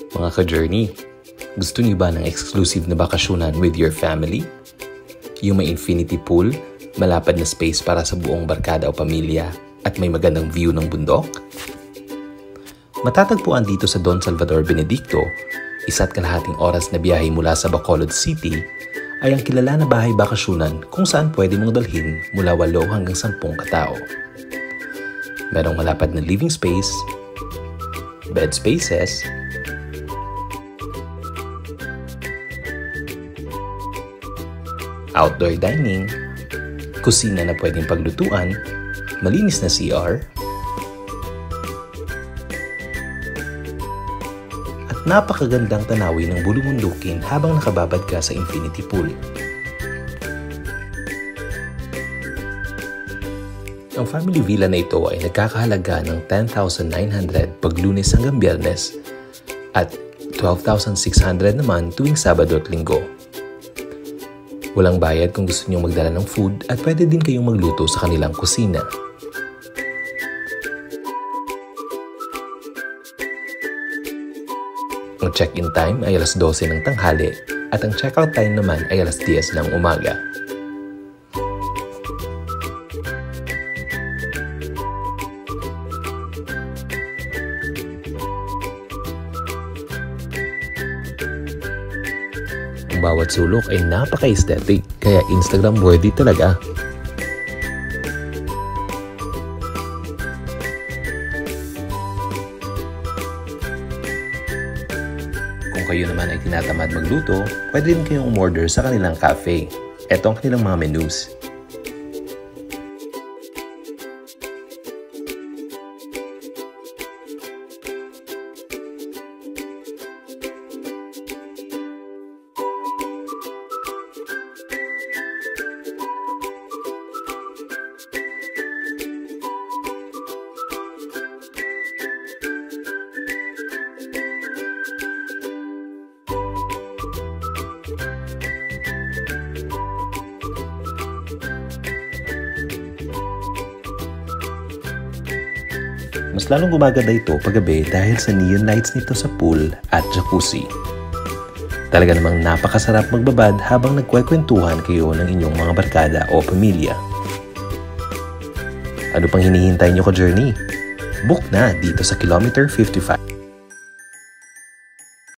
Mga ka-journey, gusto niyo ba ng exclusive na bakasyonan with your family? Yung may infinity pool, malapad na space para sa buong barkada o pamilya, at may magandang view ng bundok? Matatagpuan dito sa Don Salvador Benedicto, 1.5 oras na biyahe mula sa Bacolod City, ay ang kilala na bahay bakasyonan kung saan pwede mong dalhin mula 8 hanggang 10 katao. Merong malapad na living space, bed spaces, outdoor dining, kusina na pwedeng paglutuan, malinis na CR, at napakagandang tanawin ng bulumundukin habang nakababad ka sa infinity pool. Ang family villa na ito ay nagkakahalaga ng 10,900 pag Lunes hanggang Biyernes at 12,600 naman tuwing Sabado at Linggo. Walang bayad kung gusto niyong magdala ng food at pwede din kayong magluto sa kanilang kusina. Ang check-in time ay alas 12 ng tanghali at ang check-out time naman ay alas 10 ng umaga. Ang bawat sulok ay napaka-aesthetic, kaya Instagram worthy talaga. Kung kayo naman ay tinatamad magluto, pwede din kayong umorder sa kanilang cafe. Ito ang kanilang mga menus. Mas lalong gumaganda ito paggabi dahil sa neon lights nito sa pool at jacuzzi. Talaga namang napakasarap magbabad habang nagkwekwentuhan kayo ng inyong mga barkada o pamilya. Ano pang hinihintay nyo ka-journey? Book na dito sa Kilometer 55.